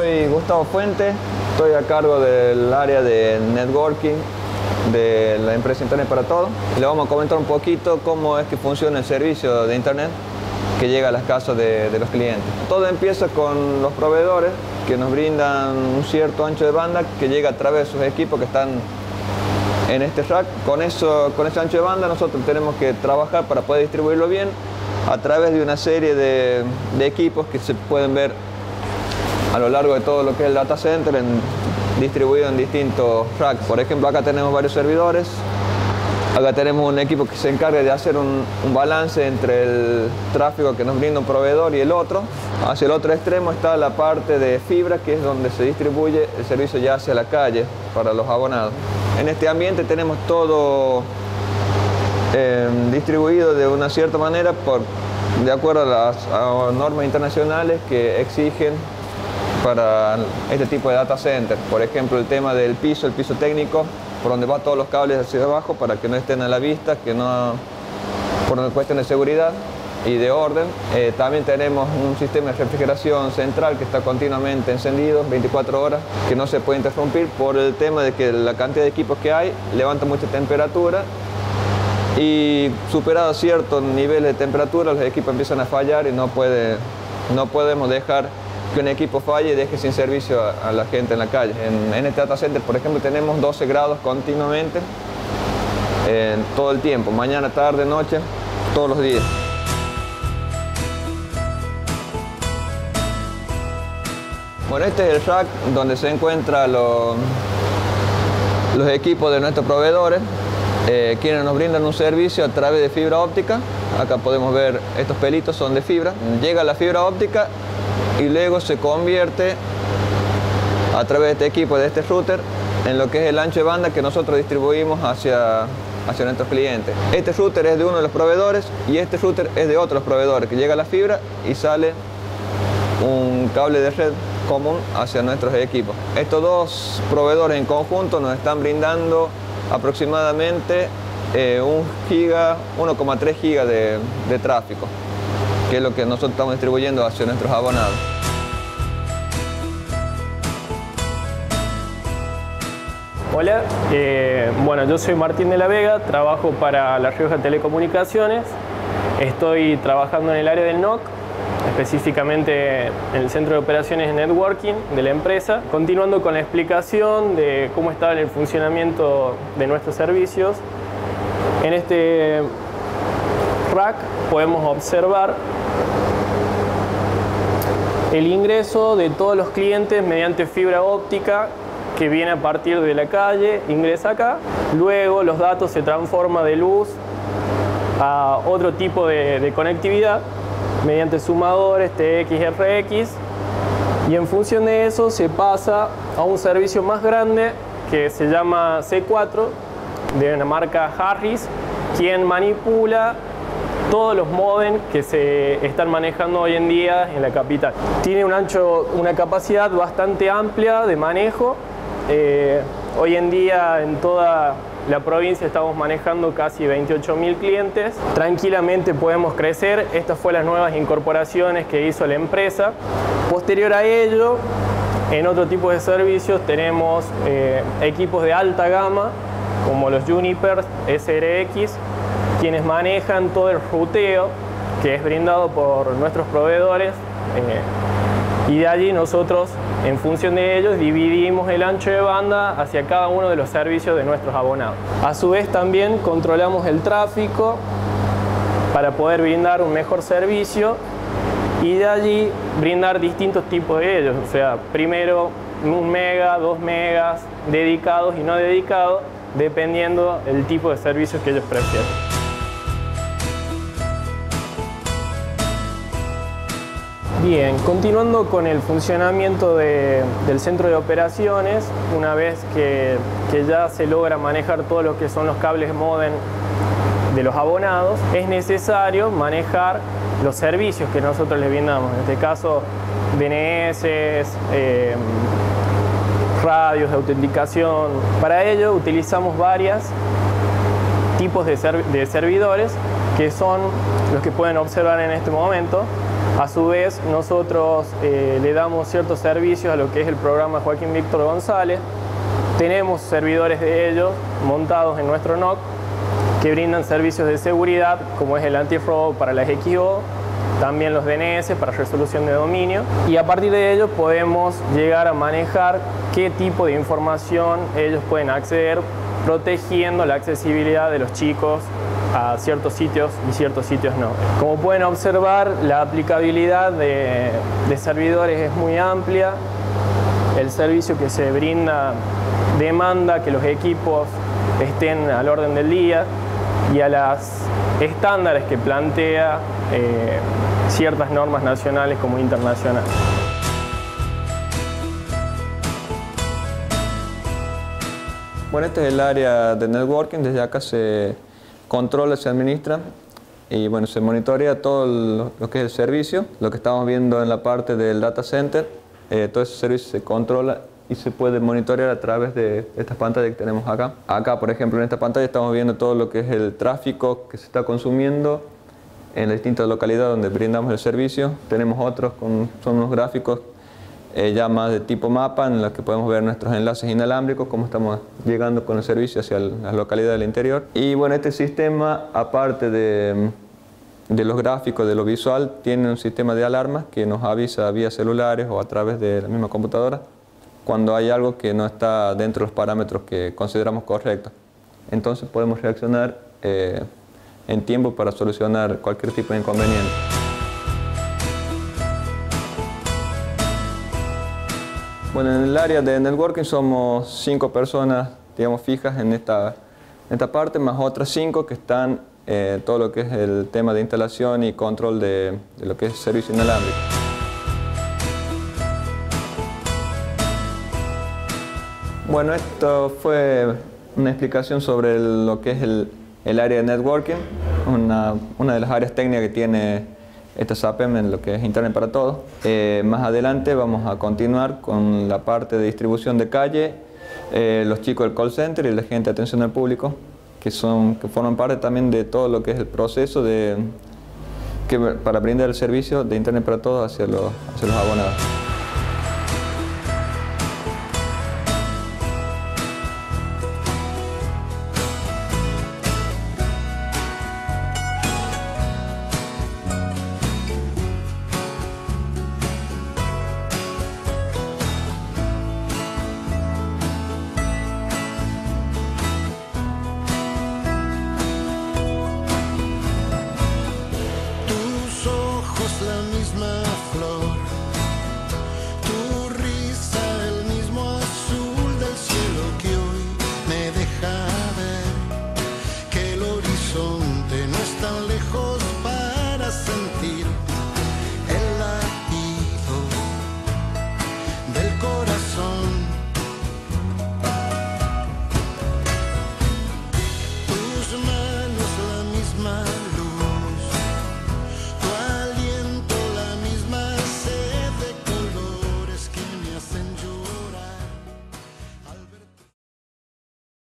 soy Gustavo Fuentes, estoy a cargo del área de networking de la empresa Internet para Todos. Le vamos a comentar un poquito cómo es que funciona el servicio de Internet que llega a las casas de los clientes. Todo empieza con los proveedores que nos brindan un cierto ancho de banda que llega a través de sus equipos que están en este rack. Con ese ancho de banda nosotros tenemos que trabajar para poder distribuirlo bien a través de una serie de equipos que se pueden ver a lo largo de todo lo que es el data center, distribuido en distintos racks. Por ejemplo, acá tenemos varios servidores. Acá tenemos un equipo que se encarga de hacer un balance entre el tráfico que nos brinda un proveedor y el otro. Hacia el otro extremo está la parte de fibra, que es donde se distribuye el servicio ya hacia la calle para los abonados. En este ambiente tenemos todo distribuido de una cierta manera de acuerdo a las normas internacionales que exigen para este tipo de data center. Por ejemplo, el tema del piso, el piso técnico, por donde van todos los cables hacia abajo para que no estén a la vista, por una cuestión de seguridad y de orden. También tenemos un sistema de refrigeración central que está continuamente encendido 24 horas, que no se puede interrumpir por el tema de que la cantidad de equipos que hay levanta mucha temperatura y superado ciertos niveles de temperatura los equipos empiezan a fallar y no podemos dejar que un equipo falle y deje sin servicio a la gente en la calle. En este data center, por ejemplo, tenemos 12 grados continuamente, todo el tiempo, mañana, tarde, noche, todos los días. Bueno, este es el rack donde se encuentran los equipos de nuestros proveedores, quienes nos brindan un servicio a través de fibra óptica. Acá podemos ver estos pelitos son de fibra. Llega la fibra óptica y luego se convierte a través de este equipo, de este router, en lo que es el ancho de banda que nosotros distribuimos hacia nuestros clientes. Este router es de uno de los proveedores y este router es de otros proveedores, que llega la fibra y sale un cable de red común hacia nuestros equipos. Estos dos proveedores en conjunto nos están brindando aproximadamente 1,3 giga de tráfico, que es lo que nosotros estamos distribuyendo hacia nuestros abonados. Hola, bueno, yo soy Martín de la Vega, trabajo para La Rioja Telecomunicaciones. Estoy trabajando en el área del NOC, específicamente en el Centro de Operaciones de Networking de la empresa. Continuando con la explicación de cómo está el funcionamiento de nuestros servicios, en este rack podemos observar el ingreso de todos los clientes mediante fibra óptica que viene a partir de la calle, ingresa acá. Luego los datos se transforman de luz a otro tipo de conectividad mediante sumadores TX, RX, y en función de eso se pasa a un servicio más grande que se llama C4 de una marca Harris, quien manipula todos los modems que se están manejando hoy en día en la capital. Tiene una capacidad bastante amplia de manejo. Hoy en día en toda la provincia estamos manejando casi 28.000 clientes. Tranquilamente podemos crecer. Estas fueron las nuevas incorporaciones que hizo la empresa. Posterior a ello, en otro tipo de servicios tenemos equipos de alta gama como los Juniper SRX, quienes manejan todo el ruteo que es brindado por nuestros proveedores, y de allí nosotros, en función de ellos, dividimos el ancho de banda hacia cada uno de los servicios de nuestros abonados. A su vez también controlamos el tráfico para poder brindar un mejor servicio y de allí brindar distintos tipos de ellos, o sea, primero 1 mega, 2 megas, dedicados y no dedicados, dependiendo del tipo de servicios que ellos prefieren. Bien, continuando con el funcionamiento del centro de operaciones, una vez que ya se logra manejar todo lo que son los cables módem de los abonados, es necesario manejar los servicios que nosotros les brindamos, en este caso DNS, radios de autenticación. Para ello utilizamos varios tipos de servidores que son los que pueden observar en este momento. A su vez, nosotros le damos ciertos servicios a lo que es el programa Joaquín Víctor González. Tenemos servidores de ellos montados en nuestro NOC que brindan servicios de seguridad, como es el antirrobo para las XO, también los DNS para resolución de dominio, y a partir de ello podemos llegar a manejar qué tipo de información ellos pueden acceder, protegiendo la accesibilidad de los chicos a ciertos sitios y ciertos sitios no. Como pueden observar, la aplicabilidad de servidores es muy amplia. El servicio que se brinda demanda que los equipos estén al orden del día y a las estándares que plantea ciertas normas nacionales como internacionales. Bueno, este es el área de networking. Desde acá se controla, se administra y bueno, se monitorea todo lo que es el servicio. Lo que estamos viendo en la parte del data center, todo ese servicio se controla y se puede monitorear a través de estas pantallas que tenemos acá. Acá, por ejemplo, en esta pantalla estamos viendo todo lo que es el tráfico que se está consumiendo en las distintas localidades donde brindamos el servicio. Tenemos otros, son unos gráficos ya más de tipo mapa, en los que podemos ver nuestros enlaces inalámbricos, cómo estamos llegando con el servicio hacia las localidades del interior. Y bueno, este sistema, aparte de los gráficos, de lo visual, tiene un sistema de alarmas que nos avisa vía celulares o a través de la misma computadora cuando hay algo que no está dentro de los parámetros que consideramos correctos. Entonces podemos reaccionar en tiempo para solucionar cualquier tipo de inconveniente. Bueno, en el área de networking somos 5 personas, digamos, fijas en esta parte, más otras 5 que están todo lo que es el tema de instalación y control de lo que es servicio inalámbrico. Bueno, esto fue una explicación sobre lo que es el área de networking, una de las áreas técnicas que tiene esta SAPEM en lo que es Internet para Todos. Más adelante vamos a continuar con la parte de distribución de calle, los chicos del call center y la gente de atención al público, que forman parte también de todo lo que es el proceso para brindar el servicio de Internet para Todos hacia los abonados. La misma flor